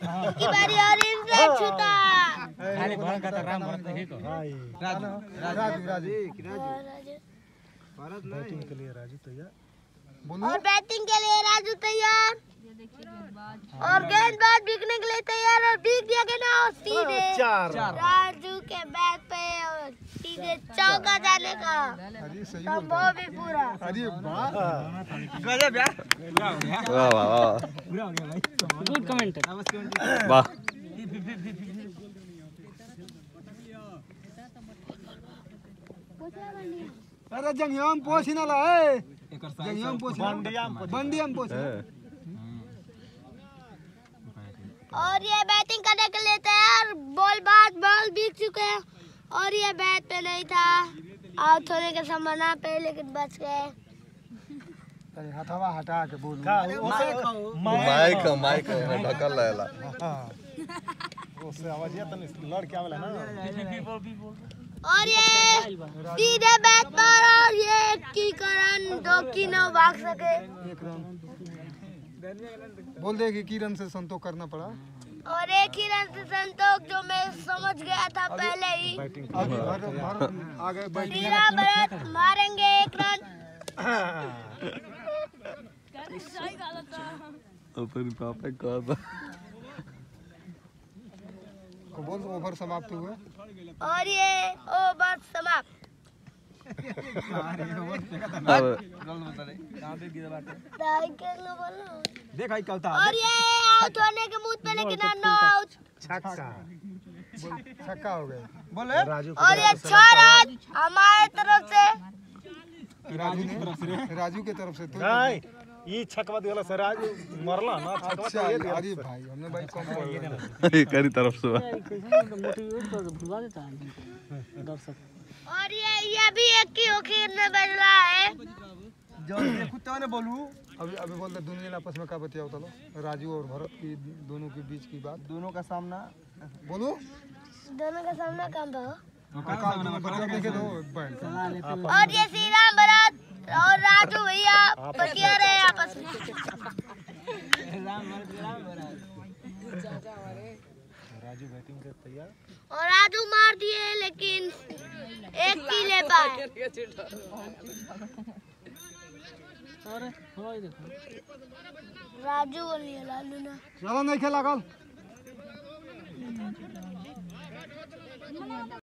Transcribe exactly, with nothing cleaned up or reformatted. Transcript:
की बारी और इनसे छूटा अरे भरत का राम भरत नहीं को राजू राजू राजू भारत बैटिंग के लिए राजू तैयार बोलो। और बैटिंग के लिए राजू तैयार और गेंदबाज बिकने के लिए तैयार और बिक दिया गया ना सीधे राजू के बैट पे और सीधे चौका जाने का संभव भी पूरा। अरे वाह गजब यार वाह वाह वाह पूरा हो गया भाई गुड कमेंट वाह अरे जंगियम पोछ ना ला ए जंगियम पोछ बंडियम बंडियम पोछ। और ये बैटिंग करने के लिए तैयार बॉल बात बॉल बिक चुके हैं और ये बैट पे नहीं था आउट होने के संभावना पे लेकिन बच गए। अरे हथवा हटा के बोल माइक माइक ढकल रहेला उससे आवाज ये तनी लड़ के आवेला ना। और ये सीधे बैट पर और ये की करन दो की न भाग सके एक रन बोल दे कि की रन से संतोष करना पड़ा और एक ही रन से संतोष जो मैं समझ गया था पहले ही। अभी भर भर आगे बैटिंग श्रीराम भरत मारेंगे एक रन। अपन पापा का था को बोल ओवर समाप्त हुए और ये ओवर समाप्त। देख आई कलता और ये आउट होने के मुंह पे लेकिन नो आउट छक्का छक्का हो गया बोले राजू और ये छह रन हमारे तरफ से राजू ने राजू के तरफ से तो नहीं ये छक्का दिला सर राजू मरला ना छक्का अच्छा ये दिया अरे भाई हमने भाई कम पड़ ये करी तरफ से मोटिवेट कर भुला देता है दर्शक। और ये ये भी एक की ओखीर में बज रहा है जो कुत्ता ने बोलू अभी अभी बोलते दोनों जन आपस में का बतिया होता लो राजू और भरत की दोनों के बीच की बात दोनों का सामना बोलो दोनों का सामना कम था। बतिया देखे दो बैंक और ये श्रीराम भरत और राजू भैया बतिया रहे आपस में। राजू बैटिंग के तैयार और राजू मार दिए लेकिन एक की ले पाए। राजू बोलिए लालू ना चलो नहीं खेला कल